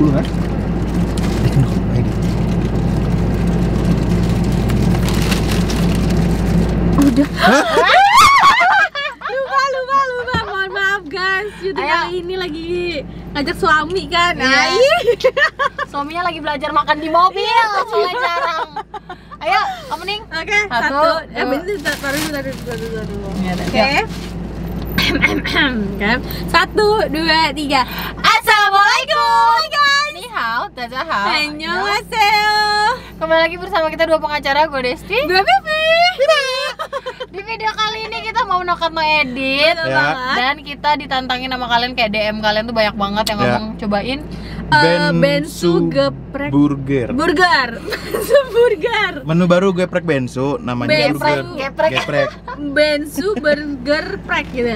10 kan? Udah. lupa. Mohon maaf guys. Syuting kali ini lagi ngajak suami kan. Suaminya lagi belajar makan di mobil, soalnya jarang. Ayo, opening. Oke, Satu, taruh. Oke. Kan? 1, 2, 3. Assalamualaikum. Ni hao, dajahao. Annyeonghaseyo. Kembali lagi bersama kita dua pengacara, gue Desti. Gue Vivi. Di video kali ini kita mau no edit dan kita ditantangin sama kalian, kayak DM kalian tuh banyak banget yang ngomong cobain Bensu geprek burger. Bensu burger. Menu baru geprek bensu, namanya Geprek. Bensu burger prek gitu.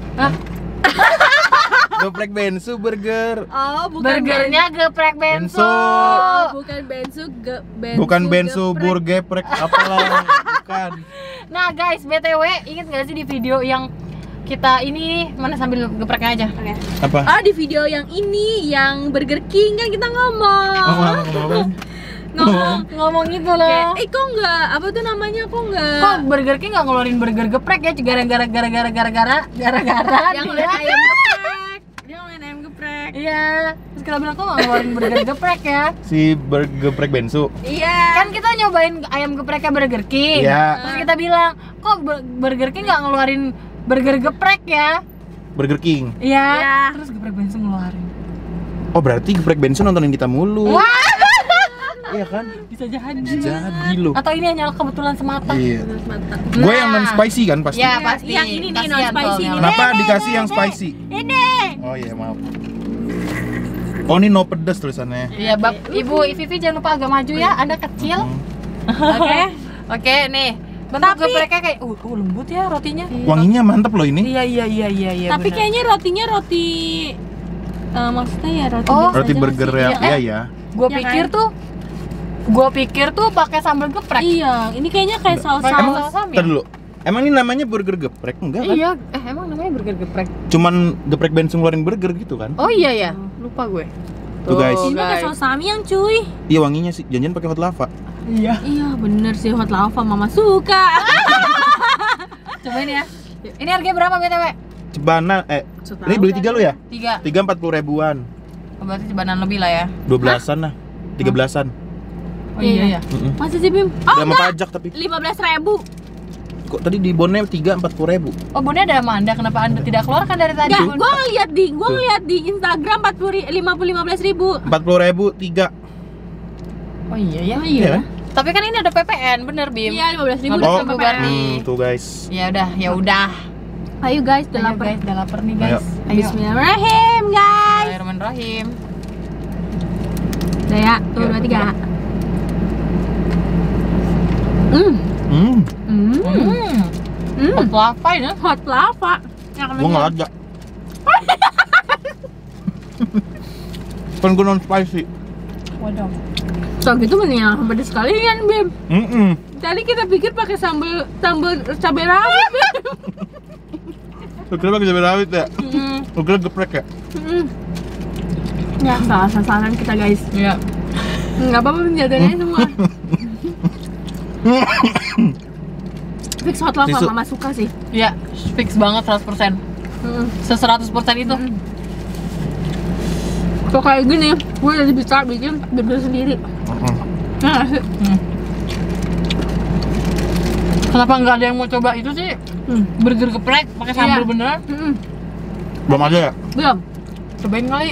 Geprek bensu burger. Oh, Burgernya geprek bensu. Bukan bensu Bukan bensu burger geprek apalah. Bukan. Nah guys, BTW inget gak sih di video yang kita ini mana sambil gepreknya aja? Oke. Apa? Di video yang ini yang Burger King kan kita ngomong. Ngomong gitu loh. Kok enggak? Apa tuh namanya? Kok enggak? Kok Burger King nggak ngeluarin burger geprek ya? Gara-gara yang ngeliat ayam geprek. Dia ngeliat ayam geprek. Iya. Terus kita bilang kok nggak ngeluarin burger geprek ya? Si geprek bensu. Iya. Kan kita nyobain ayam gepreknya Burger King. Iya. Terus kita bilang kok Burger King nggak ngeluarin burger geprek ya? Burger King. Iya. Terus geprek bensu ngeluarin. Oh, berarti geprek bensu nontonin kita mulu. Wah. Iya kan? Bisa jadi. Jadi loh. Atau ini hanya kebetulan semata. Iya. Mantap. Gue yang non spicy kan pasti. Ya pasti. Yang ini nih, Kasihan non spicy soalnya. ini. Kenapa dikasih yang spicy? Ini. Oh iya, maaf. Oh, ini no pedas tulisannya. Iya, Ibu Vivi jangan lupa agak maju ya. Anda kecil. Oke, nih. Bentuk gepreknya kayak lembut ya rotinya. Wanginya mantep loh ini. Iya. Tapi bener. kayaknya rotinya roti maksudnya ya roti Oh, biasa Roti aja burger sih. ya. Iya. Iya ya. Gua pikir tuh pakai sambal geprek. Iya, ini kayaknya kayak Pakai saus-saus. saus Ntar dulu. Emang ini namanya burger geprek? Enggak kan? Iya, emang namanya burger geprek. Cuman geprek bensu ngeluarin burger gitu kan? Oh iya ya, lupa gue. Tuh, guys. Ini pakai saus samyang cuy. Iya, wanginya sih. Jangan pakai hot lava. Iya. Iya bener sih, hot lava mama suka. Cobain ya. Ini harganya berapa BTW? Cebana, ini beli 3 lu ya? 3. 3 40 ribuan. Oh, berarti cebanan lebih lah ya. 12-an lah. 13-an. Oh iya. Masih sih Bim? Udah sama pajak tapi. 15.000. Kok tadi di bonnya 3 40 ribu? Oh, bonnya ada sama Anda, kenapa Anda tidak keluarkan dari tadi? Enggak, gua ngeliat di Instagram 15.000. 40 ribu 3. Oh iya ya. Iya kan? Tapi kan ini ada PPN, bener Bim? Iya 15.000 Oh, udah berarti. Tuh guys. Ya udah. Ayo guys, udah Ayo lapar. guys, udah lapar nih guys. Ayo. Bismillahirrahmanirrahim guys. Bismillahirrahmanirrahim. Udah ya, tuh 2, 3. Hot lava ini. Hot lava. Gua nggak ada. Kan gua non spicy. Waduh. So gitu mendingan pedes sekalian Bim. Tadi kita pikir pakai sambal cabai rawit Bim. Lu kira pakai cabai rawit ya? Lu kira geprek ya? Ya salah sasaran kita guys. Iya. Nggak apa-apa Bim, jatuhnya semua. Fix hot lava, Tisu. mama suka sih. Iya, fix banget 100%. 100% itu. Kalau kayak gini, gue udah bisa bikin burger sendiri. Nah, sih. Kenapa nggak ada yang mau coba itu sih? Burger geprek pakai sambal Iya. beneran? Belum ada ya? Belum. Cobain kali.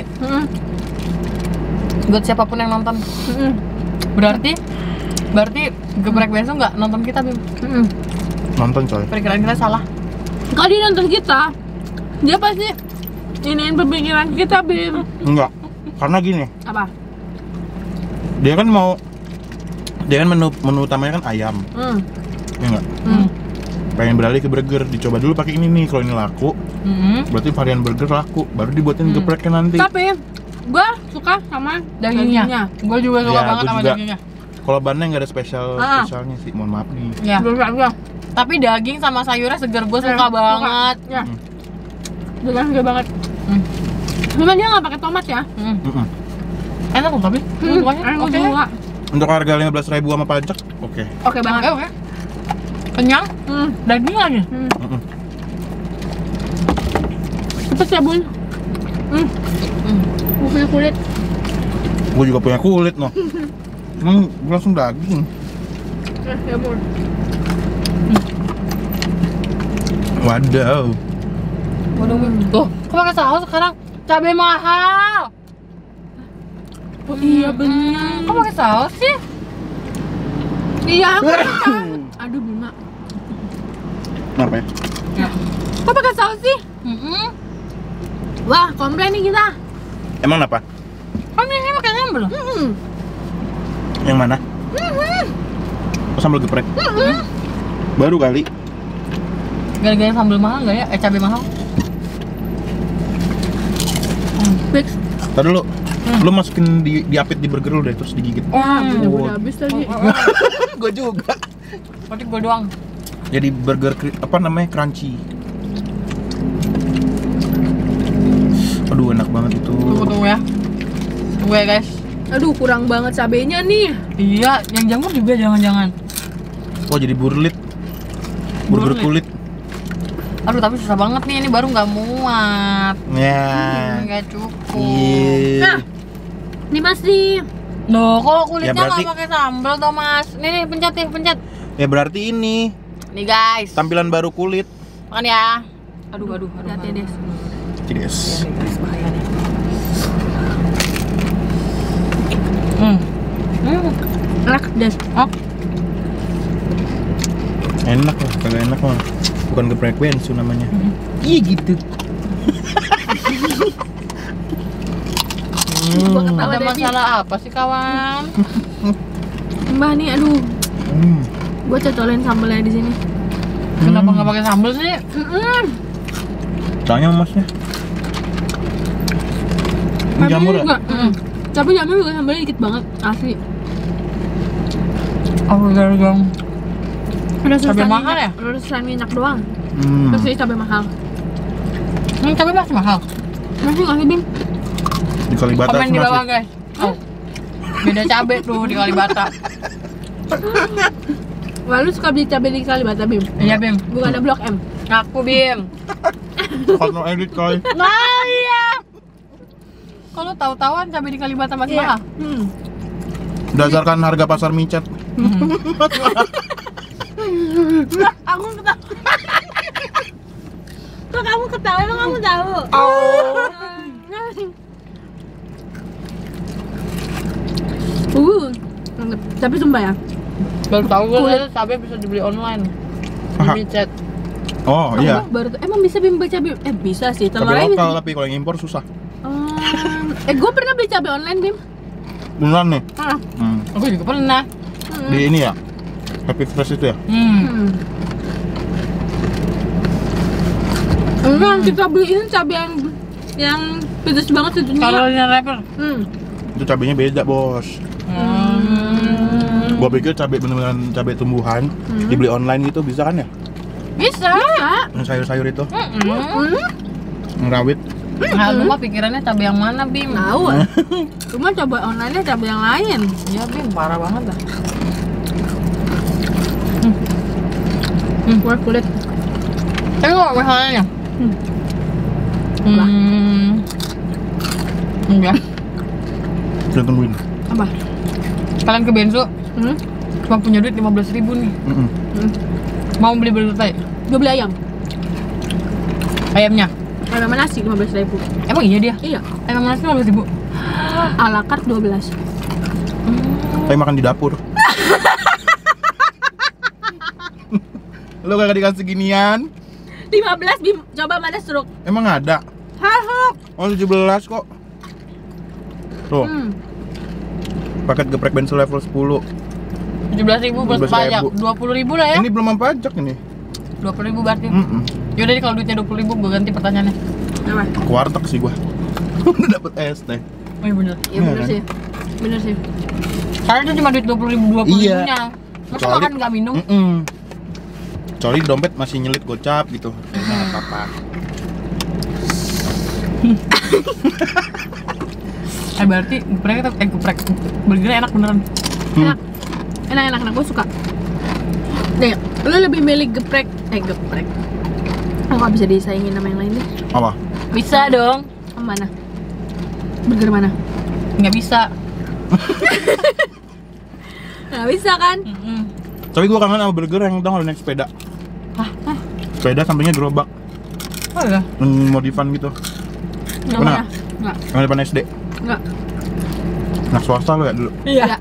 Buat siapapun yang nonton. Berarti geprek bensu nggak nonton kita, Bim? Nonton coy. Perkiraan kita salah. Kalau dia nonton kita, dia pasti iniin pemikiran kita Bim. Enggak. Karena gini, Apa? dia kan menu utamanya kan ayam. Ya enggak? Pengen beralih ke burger, dicoba dulu pakai ini nih. Kalau ini laku, berarti varian burger laku, baru dibuatin gepreknya nanti. Tapi gue suka sama Dagingnya. Gue juga suka Ya, banget gua sama juga. dagingnya. Kalau bannya nggak ada spesialnya sih, mohon maaf nih. Ya. Suka. Tapi daging sama sayurnya segar, gue suka banget. Ya. Suka banget. Cuman dia nggak pakai tomat ya. Enak loh tapi. Oke. Untuk harga 15.000 sama pajak, oke. Oke banget. Oke. Kenyang. Daging lagi. Cepet ya bun. Gue punya kulit. Gue juga punya kulit noh. Gue langsung daging. Ya bun. Wadaw. Waduh, tuh, kok pakai saus sekarang? Cabai mahal. Oh iya bener. Kok pakai saus sih? Iya. Aduh Bima. Kenapa ya? Kok pakai saus sih? Wah komplain nih kita. Emang apa? Kan ini pakai sambal. Yang mana? Oh, sambal geprek. Baru kali. Gara-gara sambal mahal nggak ya? Cabai mahal. Fix. Tadi dulu. Lu masukin diapit di burger lu deh terus digigit. Wah udah habis tadi. Gue juga. Berarti gue doang. Jadi burger apa namanya crunchy. Aduh enak banget itu. Tunggu ya. Tunggu ya guys. Aduh kurang banget cabenya nih. Iya, yang jamur juga jangan-jangan. Oh jadi burger kulit. Aduh tapi susah banget nih, ini baru nggak muat. Ya. Nggak cukup. Iya. Ini masih. Loh, kok kulitnya Ya, berarti- nggak pakai sambal toh mas? Nih, pencet. Ya berarti ini Nih guys. tampilan baru kulit. Makan ya. Aduh. Hati-hati Des. Yes. Enak Des. Oh, Enak lah, kagak enak mah. Bukan geprek bensu namanya. Iya gitu. Gua ketawa ada Debbie. masalah apa sih kawan? Mbak nih aduh. Gua cocolin sambalnya di sini. Kenapa nggak pakai sambal sih? Tanya masnya. Ini jamur ya? juga. Tapi jamur juga sambalnya dikit banget asli. Oh, gagal. Udah Cabai mahal ya? Udah susah minyak doang. Hmm. Terus ini cabai mahal. Cabai masih mahal. Masih nggak sih Bim? Di Kalibata Komen di masih. bawah guys. Oh. Beda cabai tuh di Kalibata. Lalu suka beli cabai di Kalibata Bim? Iya Bim. Bukan ada Blok M. Aku Bim. Kalau edit coy. Nah iya. Kalau tahu-tahuan cabai di Kalibata masih mahal. Berdasarkan harga pasar micet. Aku ketawa. Kok kamu ketawa? Emang kamu tahu? Mantep. Tapi sumpah ya. Baru tahu gue Kulit. cabai bisa dibeli online. Aha. Di chat. Oh iya. Baru emang bisa Bim beli cabai? Bisa sih. Telur Cabai aja lokal bisa. tapi kalau yang impor susah. Gue pernah beli cabai online Bim. Beneran nih. Ah. Aku juga pernah. Di ini ya. Happy Fresh itu ya. Enggak, kita beliin cabai yang pedas banget sedunia. Kalorinya rapper. Itu cabenya beda bos. Gua pikir cabai beneran cabai tumbuhan dibeli online gitu bisa kan ya? Bisa. Yang sayur-sayur itu, yang rawit. Nah, lu mah pikirannya cabai yang mana Bim? Tahu. Cuma coba online-nya cabai yang lain. Iya Bim, parah banget dah. Buat kulit. Tapi kok masalahnya? Enggak. Udah tungguin. Apa? Kalian ke Bensu, cuma punya duit 15.000 nih. Mau beli burger Thai? Gue beli ayam. Ayamnya? Ayam sama nasi 15.000. Emang iya dia? Iya. Ayam nasi 15.000? Ala carte 12. Tapi makan di dapur. Lu kagak dikasih ginian? 15 Bim. Coba mana struk? Emang ada? Harap. Oh 17 kok. Tuh, paket geprek bensu level 10. 17.000 plus 17.000. pajak, 20.000 lah ya? Ini belum pajak ini. 20.000 berarti. Mm-mm. Yaudah deh kalau duitnya 20.000 gue ganti pertanyaannya. Apa? Kuartek sih gua. Udah dapet ST. Oh iya bener. Iya bener kan? sih. Bener sih. Karena itu cuma duit 20.000 Iya. nya. Masa Kecuali- makan nggak minum? Kecuali di dompet masih nyelit gocap gitu. Nggak apa-apa. Berarti geprek burgernya enak beneran. Enak, gue suka. Nih, lu lebih milih geprek. Aku gak bisa disaingin sama yang lain deh. Apa? Bisa dong. Mana? Burger mana? Nggak bisa. Nggak bisa kan? Tapi gua kangen sama burger yang tau naik sepeda. Hah? Sepeda sampingnya gerobak. Oh iya? Modifan gitu. Yang Pernah? mana? Nggak. Yang depan SD. Nggak. Anak swasta lo ya dulu. Iya.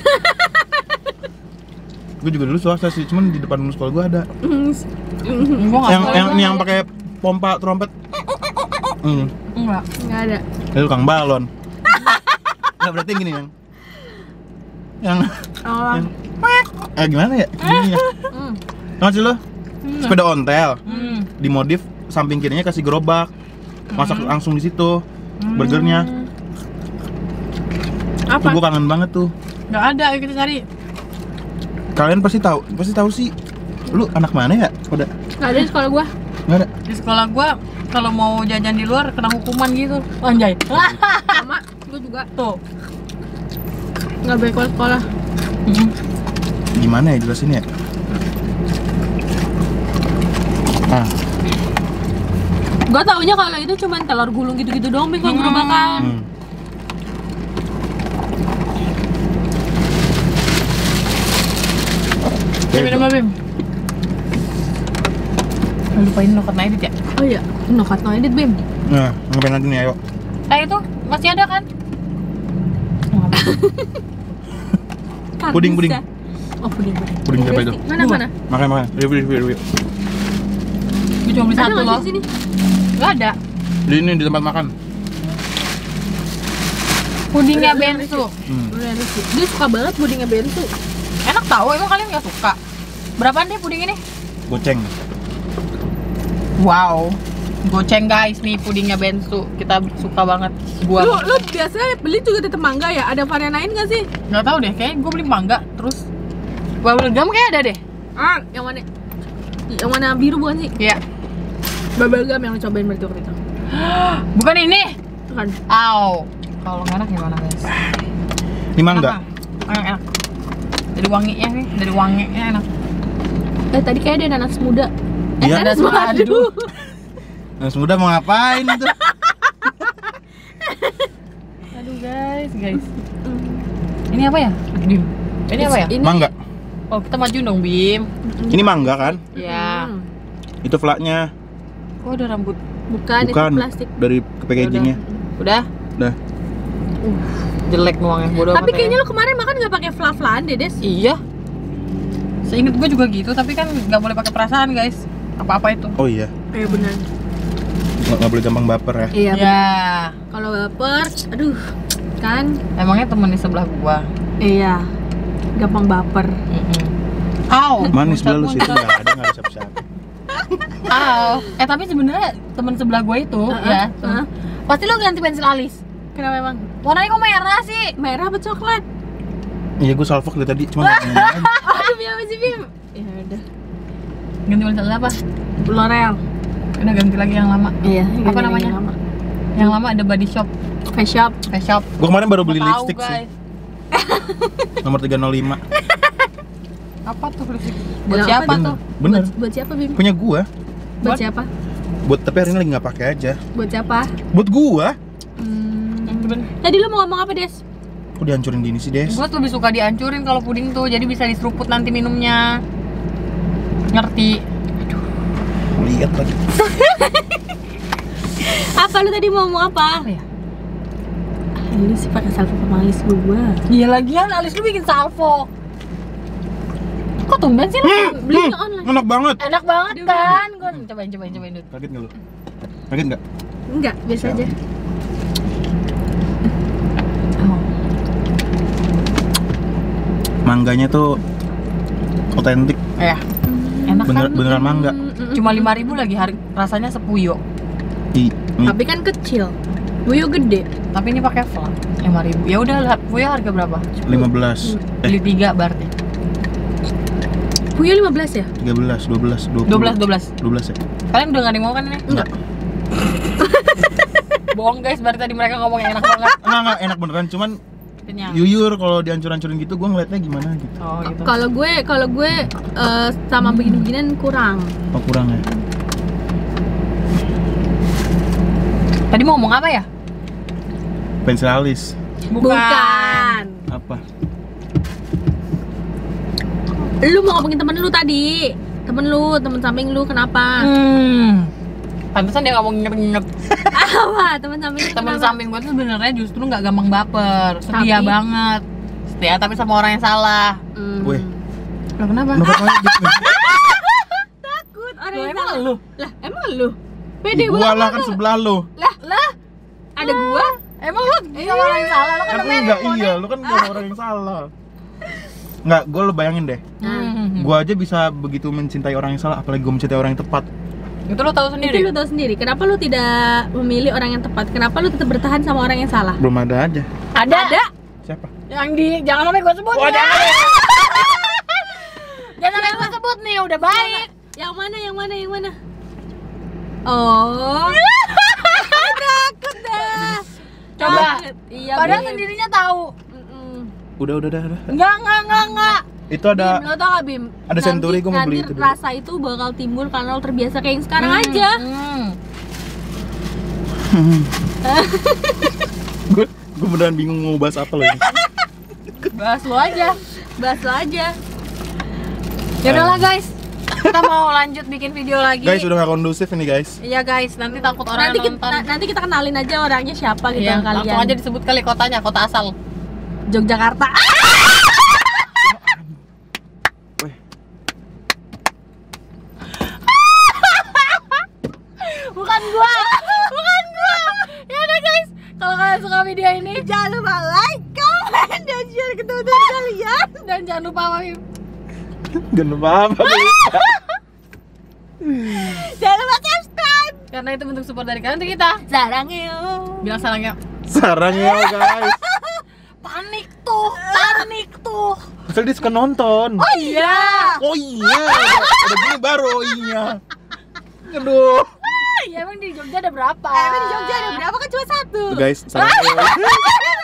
Gue juga dulu swasta sih, cuman di depan sekolah gua ada. Gua nggak Yang pakai pompa trompet. Enggak. Nggak ada. Itu tukang balon. Nggak, berarti yang gini yang Oh. gimana ya? Gini ya. Nggak sih lo? Sepeda ontel. Dimodif samping kirinya kasih gerobak. Masak langsung di situ. Burgernya. Apa? Tuh gua kangen banget tuh. Nggak ada, ayo kita cari. Kalian pasti tahu sih. Lu anak mana ya? Pada Nggak ada di sekolah gua. nggak ada. Di sekolah gua kalau mau jajan di luar kena hukuman gitu. Anjay. Sama, gua juga. Tuh. Nggak boleh keluar sekolah. Gimana ya jelasin ya? Gua taunya kalau itu cuma telur gulung gitu-gitu doang, Bim, kalau gerobakan. Bim. Lupain nokat edit ya? Oh iya, nokat no edit, Bim. Nah, ngapain lagi nih, ayo. Itu masih ada kan? Puding. Bisa. Oh, puding. Puding siapa itu? Mana? Makan. Review. Gue cuma beli Ada satu nggak loh. di sini? Nggak ada. Di ini di tempat makan. Pudingnya Bensu. Udah ada sih. Dia suka banget pudingnya Bensu. Enak tahu, emang kalian nggak suka? Berapaan deh puding ini? Goceng. Wow. Goceng guys nih pudingnya Bensu. Kita suka banget. Gua Lu biasanya beli juga tetep mangga ya? Ada varian lain nggak sih? nggak tahu deh, kayaknya gue beli mangga terus bubble gum kayak ada deh. Yang mana? Yang mana biru bukan sih? Iya. Bubble gum yang lu cobain berarti waktu itu. Bukan ini. Kan. Au. Kalau nggak enak gimana guys? Ini mangga. Enak. Dari wanginya nih, dari wanginya enak. Tadi kayak ada nanas muda. Iya. Nanas madu. Nah, muda mau ngapain itu? Aduh guys. Ini apa ya? Bim. Ini apa ya? Mangga. Oh kita maju dong Bim. Ini mangga kan? Ya. Itu flaknya. Oh ada rambut. Bukan, itu plastik. Dari packagingnya. Udah. Jelek nuangnya bodoh. Tapi kayaknya lu kemarin makan nggak pakai fla-flaan deh, Des. Iya. Seinget gue juga gitu, tapi kan nggak boleh pakai perasaan guys. Apa-apa itu. Oh iya. Iya benar. Nggak boleh gampang baper ya. Iya. Ya. Kalau baper, aduh, kan? Emangnya temen di sebelah gua. Iya. Gampang baper. Au. Manis sebelah lu sih, nggak ada siapa-siapa. Au. Tapi sebenarnya temen sebelah gua itu ya. Pasti lo ganti pensil alis. Kenapa emang? Warnanya kok merah sih? Merah apa coklat? Iya, gue salfok dari tadi, cuma nggak ngomong. Aduh, apa sih, Bim? Ya udah. Ganti pensil alis apa? L'Oreal. Udah ganti lagi yang lama. Iya. Apa namanya? Yang lama ada Body Shop. Face Shop. Gue kemarin baru beli Tahu, lipstick sih. guys. Nomor 305. Apa tuh lipstick? Dalam Buat siapa Bener. tuh? Bener. Buat siapa, Bim? Punya gua. Buat siapa? Buat tapi hari ini lagi nggak pakai aja. Buat siapa? Buat gua. Tadi lu mau ngomong apa, Des? Kok dihancurin gini sih, Des? Gue lebih suka dihancurin kalau puding tuh, jadi bisa diseruput nanti minumnya. Ngerti? Lihat lagi. Apa lu tadi mau ngomong apa? Apa ya? Lu sih pakai salvo sama alis gua. Iya lagian alis lu bikin salvo. Kok tumben sih lu? Belinya online. Enak banget. Enak banget kan? Gue cobain dulu. Kaget nggak lu? Kaget nggak? Enggak, biasa aja. Mangganya tuh otentik. Ya. Enak kan? Beneran mangga. Cuma 5.000 lagi rasanya sepuyo. Tapi kan kecil. Buyo gede. Tapi ini pakai flat 5.000. Ya udah, puyo harga berapa? 15. Beli 3 berarti. Buyo 15 ya? 13, 12, 20. 12 12 ya? Kalian udah gak ada yang mau kan ini? Enggak. Bohong guys, berarti tadi mereka ngomong enak banget. Enggak enak beneran, cuman Kenyang. yuyur kalau dihancur-hancurin gitu gue ngeliatnya gimana gitu. Oh gitu. Kalau gue sama begini-beginian kurang. Oh kurang ya? Tadi mau ngomong apa ya? Pensil alis. Bukan. Apa? Lu mau ngomongin temen lu tadi. Temen samping lu kenapa? Pantesan dia ngomong nyep-nyep. Apa? Temen samping lu Temen kenapa? samping gue tuh sebenarnya justru nggak gampang baper, setia Tapi? banget. Setia tapi sama orang yang salah. Weh. Lo kenapa? Kenapa gitu? Takut orang Loh, yang emang salah. lu? Lah, emang lu? Pede Gua banget. lah kan sebelah lo. Lah, Ada gua? emang lu sama orang yang salah? Lo kan Kan namanya enggak iya, lu kan bukan orang yang salah. Enggak, gue lo bayangin deh. Gue aja bisa begitu mencintai orang yang salah, apalagi gue mencintai orang yang tepat. Itu lo tahu Itu sendiri. lu tahu sendiri. Kenapa lu tidak memilih orang yang tepat? Kenapa lu tetap bertahan sama orang yang salah? Belum ada aja. Ada. Siapa? Yang di jangan sampai gue sebut. Oh, ya. jangan. Jangan sampai gue sebut nih, udah baik. Yang mana? Oh. Takut dah. Coba. Iya. Padahal Bim. sendirinya tahu. Udah. Enggak. Itu ada Bim, lo tau gak Bim? ada Century, gua mau beli nanti itu dulu. rasa itu bakal timbul karena lo terbiasa kayak yang sekarang aja. gue beneran bingung mau bahas apa lagi. Bahas lo aja. Bahas lo aja. Ya udahlah guys. Kita mau lanjut bikin video lagi. Guys, udah gak kondusif ini guys. Iya guys, nanti takut orang Nanti yang nonton. nanti kita kenalin aja orangnya siapa gitu Iya, yang kalian. langsung aja disebut kali kotanya, kota asal. Yogyakarta. Weh. Bukan gua. Ya udah guys, kalau kalian suka video ini Jangan lupa like, comment, dan share ke teman-teman kalian. dan jangan lupa Gak lupa apa. Jangan lupa subscribe. karena itu bentuk support dari kalian untuk kita. Sarang yuk. Bilang salangnya. Sarang ya guys. Panik tuh. Misal dia suka nonton. Oh iya. Oh iya. Udah gini baru oh iya. Aduh. Ya emang di Jogja ada berapa? Emang di Jogja ada berapa kan cuma satu. Tuh guys, sarang ya.